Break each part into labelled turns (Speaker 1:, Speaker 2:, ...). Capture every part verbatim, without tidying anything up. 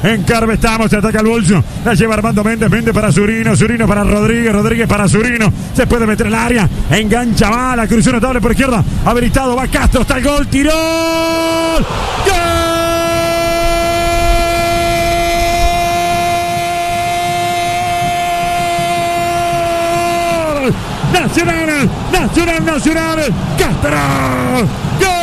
Speaker 1: En Carve estamos, se ataca el bolso. La lleva Armando Méndez, Méndez para Zurino, Zurino para Rodríguez, Rodríguez para Zurino. Se puede meter al área. Engancha mala, cruzó notable por izquierda. Habilitado, va Castro, está el gol, tiró. ¡Gol! Nacional, Nacional, Nacional, Castro, ¡gol!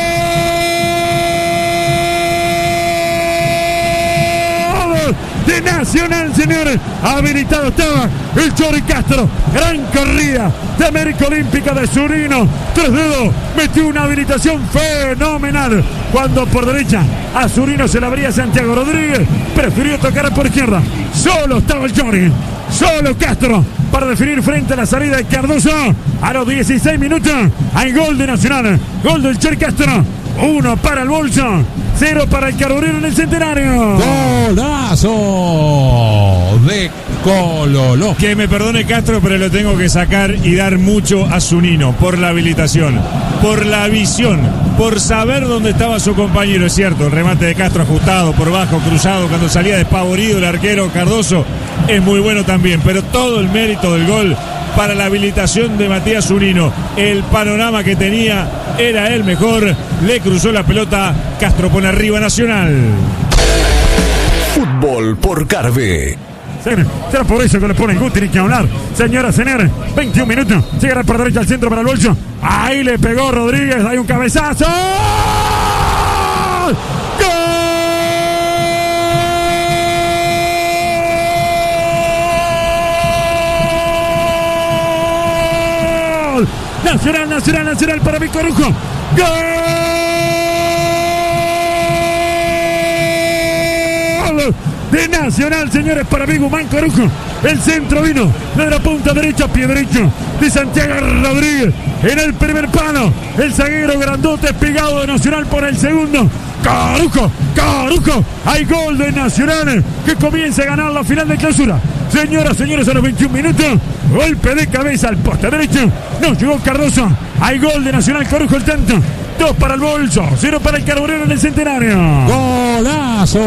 Speaker 1: De Nacional, señores, habilitado estaba el Chori Castro, gran corrida de América Olímpica de Zurino, tres dedos, metió una habilitación fenomenal, cuando por derecha a Zurino se la abría Santiago Rodríguez, prefirió tocar por izquierda, solo estaba el Chori, solo Castro, para definir frente a la salida de Cardoso. A los dieciséis minutos hay gol de Nacional. Gol del Chori Castro. Uno para el bolso. Cero para el Carburero en el Centenario.
Speaker 2: Golazo de Cololo.
Speaker 3: Que me perdone Castro, pero lo tengo que sacar y dar mucho a Zunino por la habilitación, por la visión, por saber dónde estaba su compañero. Es cierto, el remate de Castro ajustado por bajo, cruzado, cuando salía despavorido el arquero Cardoso, es muy bueno también, pero todo el mérito del gol para la habilitación de Matías Zunino. El panorama que tenía era el mejor, le cruzó la pelota, Castro pone arriba Nacional.
Speaker 4: Fútbol por Carve.
Speaker 1: Será por eso que le ponen Guti, ni que hablar. Señoras, señores, veintiún minutos. Llega por derecha al centro para el bolso. Ahí le pegó Rodríguez, hay un cabezazo. Nacional, Nacional, Nacional para Vic Corujo. ¡Gol! De Nacional, señores, para Vic Guzmán Corujo. El centro vino de la punta derecha, pie derecho de Santiago Rodríguez. En el primer palo, el zaguero grandote pegado de Nacional por el segundo. Corujo, Corujo. Hay gol de Nacional que comienza a ganar la final de clausura. Señoras, señores, a los veintiún minutos, golpe de cabeza al poste derecho. No llegó Cardoso. Hay gol de Nacional, Corujo el tanto. Dos para el bolso, cero para el Carburero en el Centenario.
Speaker 2: Golazo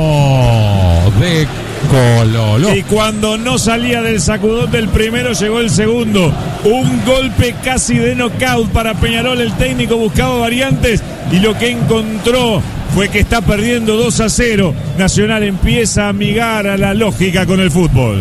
Speaker 2: de Cololo.
Speaker 3: Y cuando no salía del sacudón del primero, llegó el segundo. Un golpe casi de knockout para Peñarol. El técnico buscaba variantes y lo que encontró fue que está perdiendo dos a cero. Nacional empieza a amigar a la lógica con el fútbol.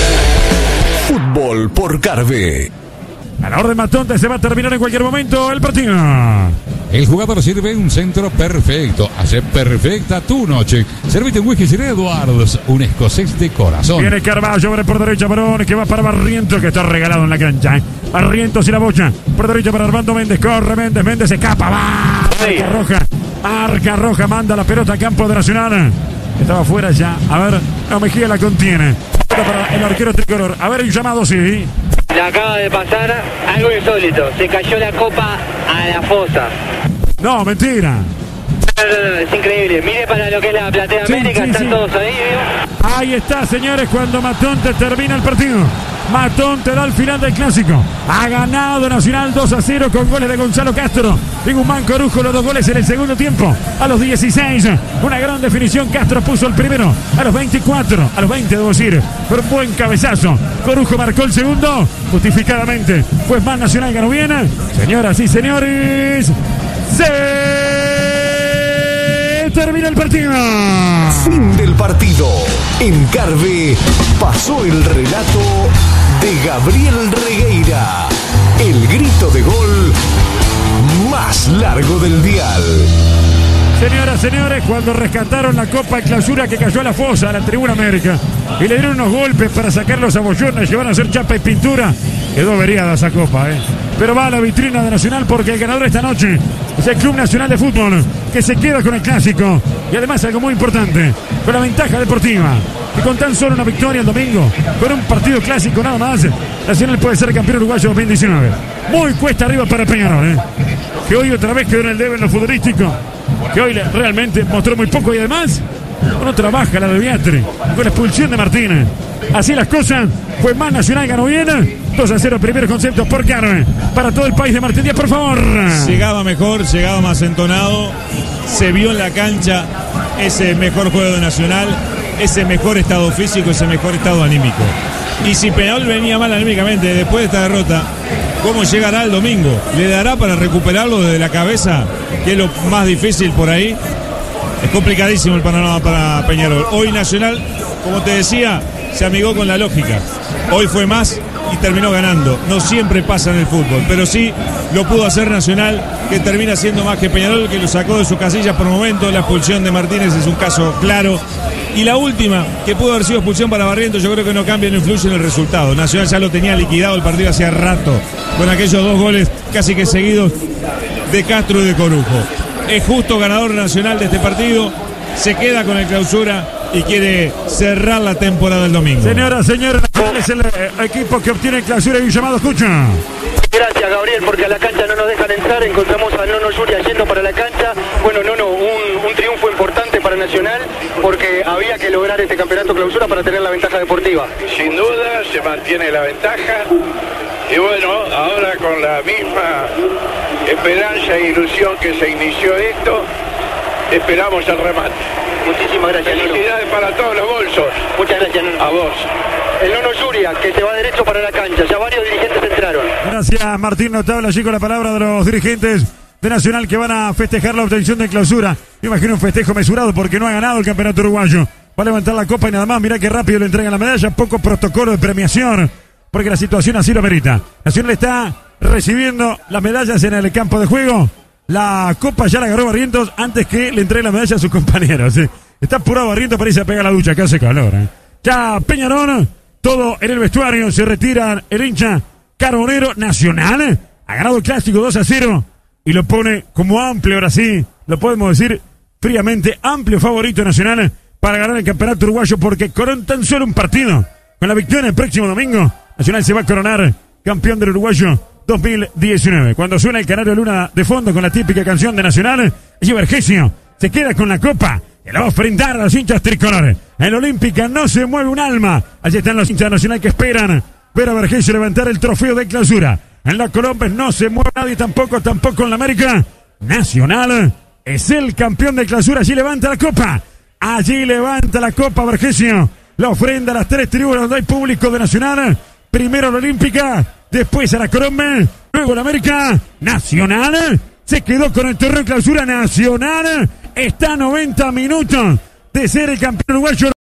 Speaker 4: Fútbol por Carve.
Speaker 1: A la orden Matonte, se va a terminar en cualquier momento el partido.
Speaker 2: El jugador sirve un centro perfecto. Hace perfecta tu noche. Servite un whisky Sir Edwards, un escocés de corazón.
Speaker 1: Viene Carballo, abre por derecha, varón, que va para Barrientos, que está regalado en la cancha. ¿eh? Barrientos y la bocha. Por derecha para Armando Méndez. Corre Méndez, Méndez se escapa. Va. Marca roja. Marca roja, manda la pelota a campo de Nacional. Estaba fuera ya. A ver, no, Mejía la contiene. Para el arquero tricolor. A ver, un llamado, sí.
Speaker 5: Le acaba de pasar algo insólito. Se cayó la copa a la fosa.
Speaker 1: No, mentira.
Speaker 5: No, no, no, es increíble. Mire para lo que es la platea
Speaker 1: Sí,
Speaker 5: América,
Speaker 1: sí,
Speaker 5: están
Speaker 1: sí.
Speaker 5: todos ahí, ¿vio?
Speaker 1: Ahí está, señores, cuando Matonte termina el partido. Matonte da el final del clásico. Ha ganado Nacional dos a cero con goles de Gonzalo Castro y Guzmán Corujo, los dos goles en el segundo tiempo. A los dieciséis, una gran definición. Castro puso el primero. A los veinticuatro, a los veinte debo decir, pero un buen cabezazo. Corujo marcó el segundo, justificadamente. Pues más Nacional ganó bien. Señoras y señores, se termina el partido.
Speaker 4: Fin del partido. En Carve pasó el relato de Gabriel Regueira. El grito de gol más largo del dial.
Speaker 1: Señoras, señores, cuando rescataron la Copa de Clausura que cayó a la fosa, a la Tribuna América, y le dieron unos golpes para sacar los abollones, llevar a hacer chapa y pintura, quedó veriada esa Copa, ¿eh? Pero va a la vitrina de Nacional porque el ganador esta noche es el Club Nacional de Fútbol, que se queda con el clásico. Y además algo muy importante, con la ventaja deportiva, que con tan solo una victoria el domingo, con un partido clásico nada más, Nacional puede ser campeón uruguayo dos mil diecinueve. Muy cuesta arriba para Peñarol, ¿eh? Que hoy otra vez quedó en el debe en lo futbolístico, que hoy realmente mostró muy poco y además no trabaja la de Beatriz con la expulsión de Martínez. Así las cosas, fue más Nacional, ganó bien. dos a cero, primeros conceptos por Carve para todo el país de Martín Díaz, por favor.
Speaker 3: Llegaba mejor, llegaba más entonado, se vio en la cancha ese mejor juego de Nacional. ese mejor estado físico, ese mejor estado anímico. Y si Peñarol venía mal anímicamente después de esta derrota, ¿cómo llegará el domingo? ¿Le dará para recuperarlo desde la cabeza, que es lo más difícil por ahí? Es complicadísimo el panorama para Peñarol. Hoy Nacional, como te decía, se amigó con la lógica. Hoy fue más y terminó ganando. No siempre pasa en el fútbol, pero sí lo pudo hacer Nacional, que termina siendo más que Peñarol, que lo sacó de su casilla por momento. La expulsión de Martínez es un caso claro. Y la última, que pudo haber sido expulsión para Barrientos, yo creo que no cambia, no influye en el resultado. Nacional ya lo tenía liquidado el partido hacía rato, con aquellos dos goles casi que seguidos de Castro y de Corujo. Es justo ganador Nacional de este partido, se queda con el Clausura y quiere cerrar la temporada el domingo.
Speaker 1: Señoras, señores, Nacional es el eh, equipo que obtiene el Clausura y un llamado, escucha.
Speaker 5: Gracias, Gabriel, porque a la cancha no nos dejan entrar. Encontramos a Nono Yuria yendo para la cancha. Bueno, Nono, un, un triunfo importante para Nacional, porque había que lograr este campeonato Clausura para tener la ventaja deportiva.
Speaker 6: Sin duda, se mantiene la ventaja. Y bueno, ahora con la misma esperanza e ilusión que se inició esto, esperamos el remate.
Speaker 5: Muchísimas gracias, Nono.
Speaker 6: Felicidades para todos los bolsos.
Speaker 5: Muchas gracias, Nono.
Speaker 6: A vos.
Speaker 5: El Nono Yuria, que se va derecho para la cancha. Ya varios dirigentes entraron.
Speaker 1: Gracias, Martín Notable, allí con la palabra de los dirigentes de Nacional que van a festejar la obtención de Clausura. Me imagino un festejo mesurado porque no ha ganado el campeonato uruguayo. Va a levantar la copa y nada más. Mirá qué rápido le entregan la medalla. Poco protocolo de premiación, porque la situación así lo merita. Nacional está recibiendo las medallas en el campo de juego. La copa ya la agarró Barrientos antes que le entregue la medalla a sus compañeros. ¿sí? Está apurado Barrientos para irse a pegar la ducha, que hace calor. ¿eh? Ya Peñarol, todo en el vestuario, se retiran el hincha Carbonero. Nacional ha ganado el clásico dos a cero y lo pone como amplio, ahora sí, lo podemos decir fríamente, amplio favorito Nacional para ganar el campeonato uruguayo, porque con tan solo un partido, con la victoria el próximo domingo, Nacional se va a coronar campeón del uruguayo dos mil diecinueve. Cuando suena el Canario Luna de fondo con la típica canción de Nacional, allí Vergesio se queda con la copa y la va a ofrendar a los hinchas tricolores. En la Olímpica no se mueve un alma. Allí están los hinchas de Nacional que esperan ver a Vergesio levantar el trofeo de Clausura. En la Colombia no se mueve nadie tampoco, tampoco en la América. Nacional es el campeón de Clausura. Allí levanta la copa. Allí levanta la copa Vergesio. La ofrenda a las tres tribunas donde hay público de Nacional. Primero la Olímpica, después a la Colombia, luego la América. Nacional se quedó con el torneo de Clausura. Nacional está a noventa minutos de ser el campeón uruguayo.